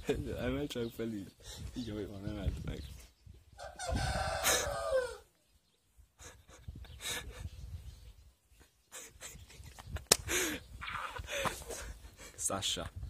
I might try to you. You wait one minute, like. Sasha.